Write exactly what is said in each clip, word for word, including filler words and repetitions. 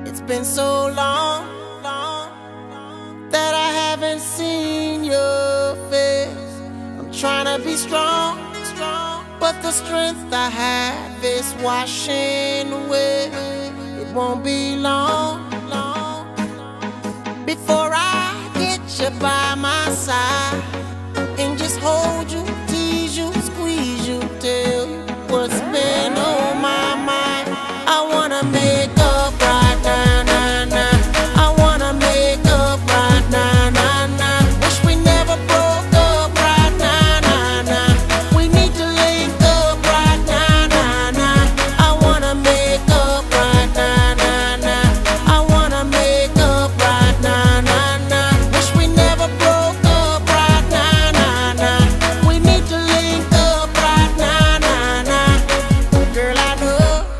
It's been so long, long that I haven't seen your face. I'm trying to be strong, strong, but the strength I have is washing away. It won't be long, long before I get you by my side and just hold you, tease you, squeeze you, tell you what's been on my mind. I wanna make up right now, now, now. I wanna make up right now, now, now. Wish we never broke up right now, now, now. We need to link up right now, now, now. I wanna make up right now, now, now. I wanna make up right now, now, now. Wish we never broke up right now, now, now. We need to link up right now, now, now. Girl, I know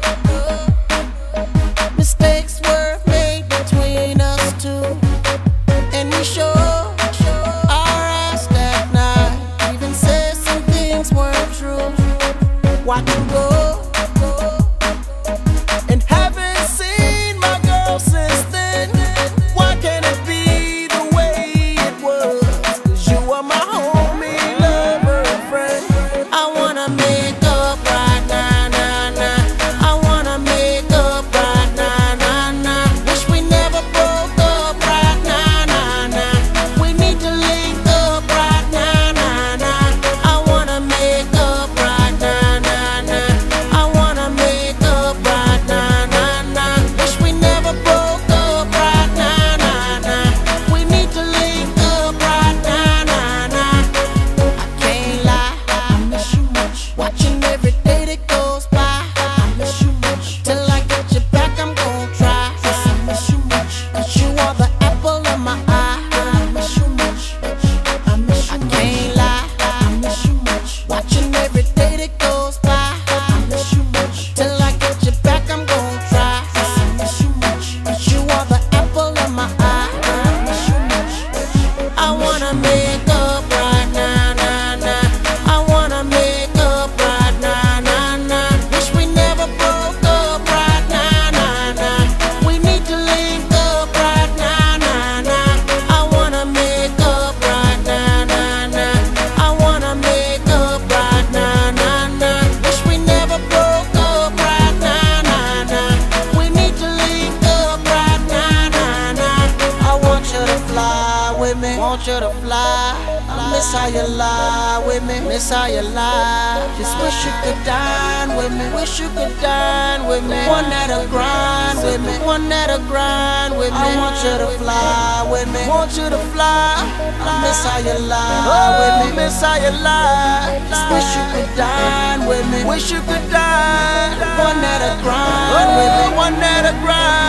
mistakes were made between us two, and we sure our ass that night. Even said some things weren't true. Watch you go, and haven't seen my girl since then. Why can't it be the way it was? 'Cause you are my homie, lover, and friend. I wanna make up right now, now, now. I wanna make up right now, now, now. Wish we never broke up right now, now, now. We need to link up right now, now, now. I wanna make up right now, now, now. I wanna make up right now, now, now. Wish we never broke up right now, now, now. We need to link up right now, now, now. I can't lie, I miss you much. Watching every day that goes by, I miss you much. Till I get you back, I'm gon' try. Yes, I miss you much. 'Cause you are the apple of my eye. I miss you much. I miss you much. I can't lie, I miss you much. Watching every day that goes by, I miss you much. Till I get you back, I'm gon' try. Yes, I miss you much. 'Cause you are the apple of my eye. I miss you much. I wanna make up right now, now, now. I wanna make up right now, now, now. Wish we never broke up right now, now, now. We need to link up right now, now, now. I wanna make up right now, now, now. I wanna make up right now, now, now. Wish we never broke up right now, now, now. We need to link up right now, now, now. I want you to fly with me, want you to fly. I miss how you lie with me, miss how you lie. Just wish you could dine with me, wish you could dine with me. One that'll grind with me, one that'll grind with me. I want you to fly with me, want you to fly. I miss how you lie with me, miss how you lie. Just wish you could dine with me, wish you could dine. One that'll grind with me, one that'll grind.